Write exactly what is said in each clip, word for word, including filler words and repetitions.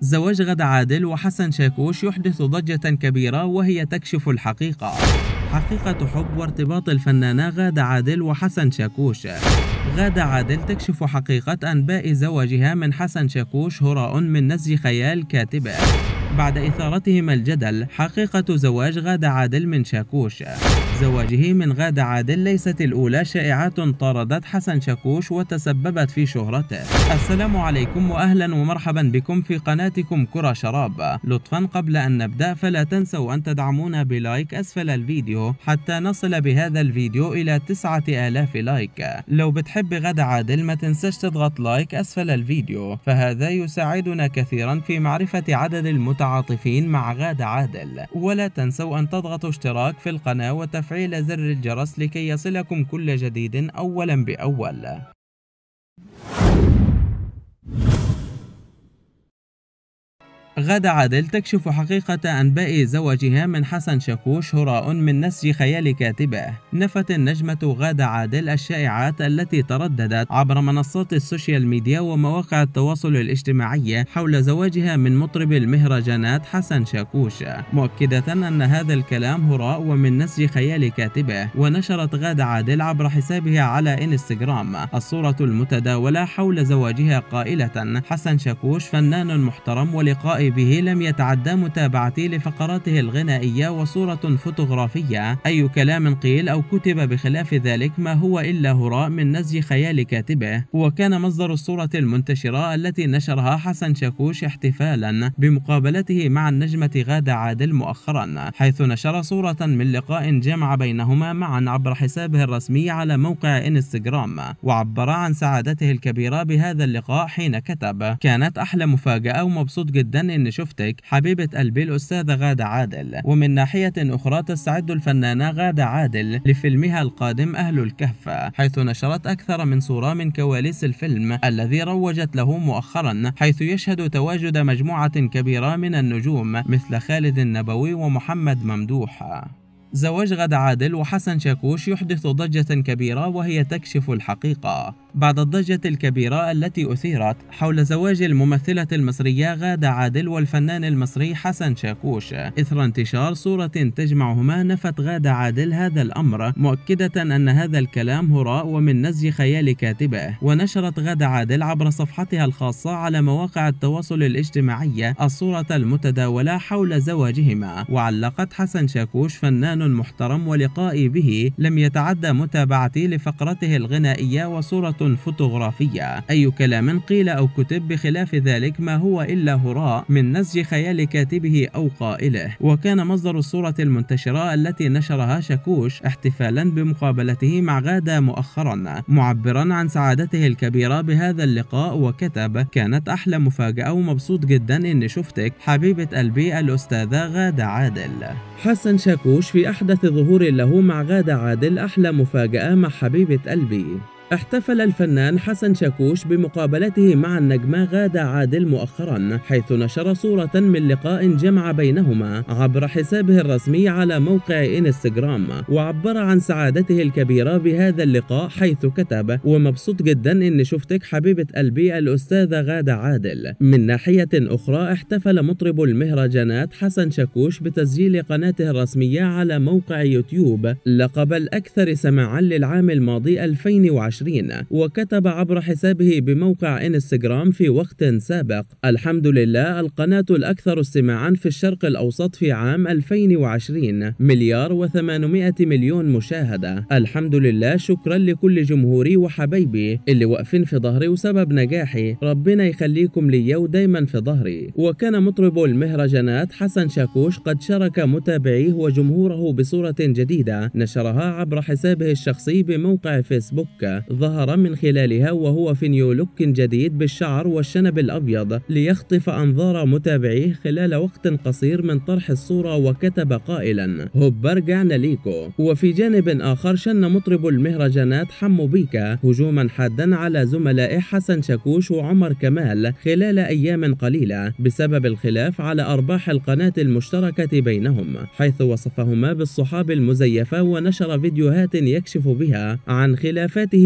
زواج غادة عادل وحسن شاكوش يحدث ضجة كبيرة وهي تكشف الحقيقة. حقيقة حب وارتباط الفنانة غادة عادل وحسن شاكوش. غادة عادل تكشف حقيقة أنباء زواجها من حسن شاكوش هراء من نسج خيال كاتبة. بعد إثارتهما الجدل حقيقة زواج غادة عادل من شاكوش. زواجه من غادة عادل ليست الأولى، شائعات طاردت حسن شاكوش وتسببت في شهرته. السلام عليكم وأهلا ومرحبا بكم في قناتكم كرة شراب. لطفا قبل أن نبدأ فلا تنسوا أن تدعمونا بلايك أسفل الفيديو حتى نصل بهذا الفيديو إلى تسعة آلاف لايك. لو بتحب غادة عادل ما تنساش تضغط لايك أسفل الفيديو، فهذا يساعدنا كثيرا في معرفة عدد المتعاطفين مع غادة عادل. ولا تنسوا أن تضغطوا اشتراك في القناة وتفعيل زر الجرس لكي يصلكم كل جديد أولا بأول. غادة عادل تكشف حقيقة أنباء زواجها من حسن شاكوش هراء من نسج خيال كاتبة. نفت النجمة غادة عادل الشائعات التي ترددت عبر منصات السوشيال ميديا ومواقع التواصل الاجتماعي حول زواجها من مطرب المهرجانات حسن شاكوش، مؤكدة أن هذا الكلام هراء ومن نسج خيال كاتبة. ونشرت غادة عادل عبر حسابها على انستغرام الصورة المتداولة حول زواجها قائلة: حسن شاكوش فنان محترم ولقاء به لم يتعدى متابعتي لفقراته الغنائية وصورة فوتوغرافية. أي كلام قيل أو كتب بخلاف ذلك ما هو إلا هراء من نسج خيال كاتبه. وكان مصدر الصورة المنتشرة التي نشرها حسن شاكوش احتفالا بمقابلته مع النجمة غادة عادل مؤخرا، حيث نشر صورة من لقاء جمع بينهما معا عبر حسابه الرسمي على موقع انستغرام، وعبر عن سعادته الكبيرة بهذا اللقاء حين كتب: كانت أحلى مفاجأة ومبسوط جدا إني شفتك حبيبة قلبي الأستاذة غادة عادل. ومن ناحية أخرى تستعد الفنانة غادة عادل لفيلمها القادم أهل الكهف، حيث نشرت أكثر من صورة من كواليس الفيلم الذي روجت له مؤخرا، حيث يشهد تواجد مجموعة كبيرة من النجوم مثل خالد النبوي ومحمد ممدوح. زواج غادة عادل وحسن شاكوش يحدث ضجة كبيرة وهي تكشف الحقيقة. بعد الضجة الكبيرة التي أثيرت حول زواج الممثلة المصرية غادة عادل والفنان المصري حسن شاكوش إثر انتشار صورة تجمعهما، نفت غادة عادل هذا الأمر، مؤكدة أن هذا الكلام هراء ومن نسج خيال كاتبه. ونشرت غادة عادل عبر صفحتها الخاصة على مواقع التواصل الاجتماعي الصورة المتداولة حول زواجهما، وعلقت: حسن شاكوش فنان محترم ولقائي به لم يتعدى متابعتي لفقرته الغنائية وصورة فوتوغرافية. أي كلام قيل أو كتب بخلاف ذلك ما هو إلا هراء من نسج خيال كاتبه أو قائله. وكان مصدر الصورة المنتشرة التي نشرها شاكوش احتفالا بمقابلته مع غادة مؤخرا، معبرا عن سعادته الكبيرة بهذا اللقاء، وكتب: كانت أحلى مفاجأة ومبسوط جدا إني شفتك حبيبة قلبي الأستاذة غادة عادل. حسن شاكوش في أحدث ظهور له مع غادة عادل أحلى مفاجأة مع حبيبة قلبي. احتفل الفنان حسن شاكوش بمقابلته مع النجمة غادة عادل مؤخرا، حيث نشر صورة من لقاء جمع بينهما عبر حسابه الرسمي على موقع انستغرام، وعبر عن سعادته الكبيرة بهذا اللقاء حيث كتب: ومبسوط جدا إني شفتك حبيبة قلبي الأستاذة غادة عادل. من ناحية أخرى احتفل مطرب المهرجانات حسن شاكوش بتسجيل قناته الرسمية على موقع يوتيوب لقب الأكثر سماعا للعام الماضي ألفين وعشرين، وكتب عبر حسابه بموقع انستغرام في وقت سابق: الحمد لله القناة الأكثر استماعا في الشرق الأوسط في عام ألفين وعشرين، مليار وثمانمائة مليون مشاهدة. الحمد لله، شكرا لكل جمهوري وحبايبي اللي واقفين في ظهري وسبب نجاحي، ربنا يخليكم لي ودايما في ظهري. وكان مطرب المهرجانات حسن شاكوش قد شارك متابعيه وجمهوره بصورة جديدة نشرها عبر حسابه الشخصي بموقع فيسبوك، ظهر من خلالها وهو في نيو لوك جديد بالشعر والشنب الأبيض ليخطف أنظار متابعيه خلال وقت قصير من طرح الصورة، وكتب قائلا: هوبا رجعنا ليكو. وفي جانب آخر شن مطرب المهرجانات حمو بيكا هجوما حادا على زملائه حسن شاكوش وعمر كمال خلال أيام قليلة بسبب الخلاف على أرباح القناة المشتركة بينهم، حيث وصفهما بالصحاب المزيفة ونشر فيديوهات يكشف بها عن خلافاته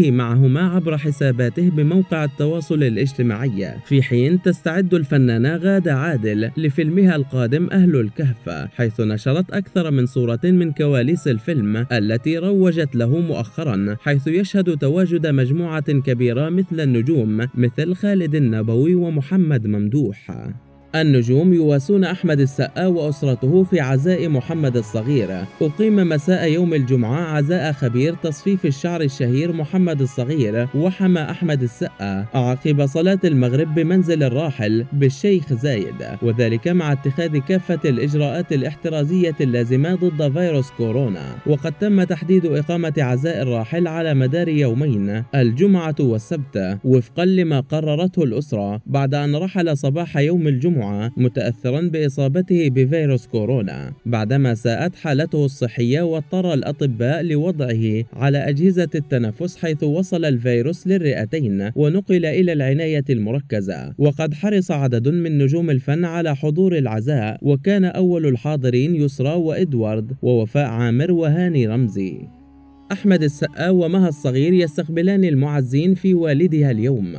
يلتقي معهما عبر حساباته بموقع التواصل الاجتماعي، في حين تستعد الفنانة غادة عادل لفيلمها القادم أهل الكهف، حيث نشرت أكثر من صورة من كواليس الفيلم التي روجت له مؤخرا، حيث يشهد تواجد مجموعة كبيرة مثل النجوم مثل خالد النبوي ومحمد ممدوح. النجوم يواسون أحمد السقا وأسرته في عزاء محمد الصغير. أقيم مساء يوم الجمعة عزاء خبير تصفيف الشعر الشهير محمد الصغير وحمى أحمد السقا عقب صلاة المغرب بمنزل الراحل بالشيخ زايد، وذلك مع اتخاذ كافة الإجراءات الاحترازية اللازمة ضد فيروس كورونا. وقد تم تحديد إقامة عزاء الراحل على مدار يومين، الجمعة والسبت، وفقا لما قررته الأسرة بعد أن رحل صباح يوم الجمعة متأثرا بإصابته بفيروس كورونا، بعدما ساءت حالته الصحية واضطر الأطباء لوضعه على أجهزة التنفس، حيث وصل الفيروس للرئتين ونقل إلى العناية المركزة. وقد حرص عدد من نجوم الفن على حضور العزاء، وكان أول الحاضرين يسرى وإدوارد ووفاء عامر وهاني رمزي. أحمد السقا ومها الصغير يستقبلان المعزين في والدها اليوم.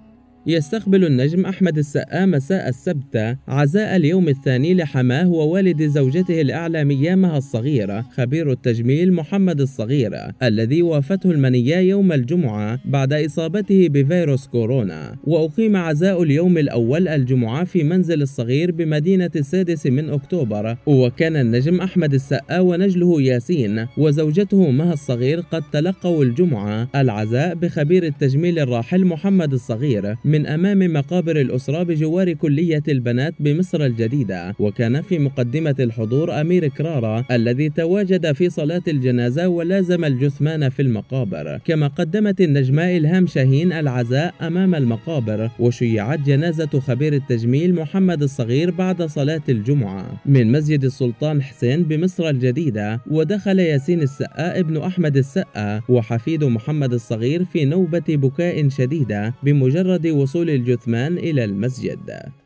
يستقبل النجم أحمد السقا مساء السبت عزاء اليوم الثاني لحماه ووالد زوجته الإعلامية مها الصغير خبير التجميل محمد الصغير، الذي وافته المنية يوم الجمعة بعد إصابته بفيروس كورونا. وأقيم عزاء اليوم الأول الجمعة في منزل الصغير بمدينة السادس من أكتوبر، وكان النجم أحمد السقا ونجله ياسين وزوجته مها الصغير قد تلقوا الجمعة العزاء بخبير التجميل الراحل محمد الصغير من أمام مقابر الأسرة بجوار كلية البنات بمصر الجديدة. وكان في مقدمة الحضور أمير كرارة الذي تواجد في صلاة الجنازة ولازم الجثمان في المقابر. كما قدمت النجمة إلهام شاهين العزاء أمام المقابر، وشيعت جنازة خبير التجميل محمد الصغير بعد صلاة الجمعة من مسجد السلطان حسين بمصر الجديدة. ودخل ياسين السقا ابن أحمد السقا وحفيد محمد الصغير في نوبة بكاء شديدة بمجرد وصول الجثمان إلى المسجد.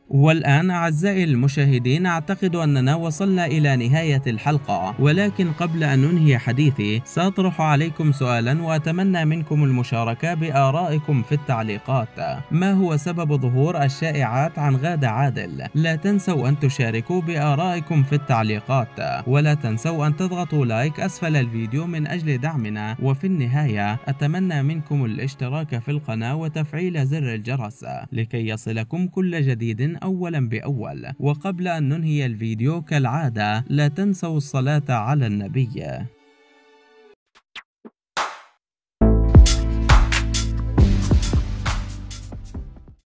والآن أعزائي المشاهدين، أعتقد أننا وصلنا إلى نهاية الحلقة، ولكن قبل أن ننهي حديثي سأطرح عليكم سؤالا وأتمنى منكم المشاركة بآرائكم في التعليقات. ما هو سبب ظهور الشائعات عن غادة عادل؟ لا تنسوا أن تشاركوا بآرائكم في التعليقات، ولا تنسوا أن تضغطوا لايك أسفل الفيديو من أجل دعمنا. وفي النهاية أتمنى منكم الاشتراك في القناة وتفعيل زر الجرس لكي يصلكم كل جديد أولا بأول. وقبل أن ننهي الفيديو كالعادة لا تنسوا الصلاة على النبي.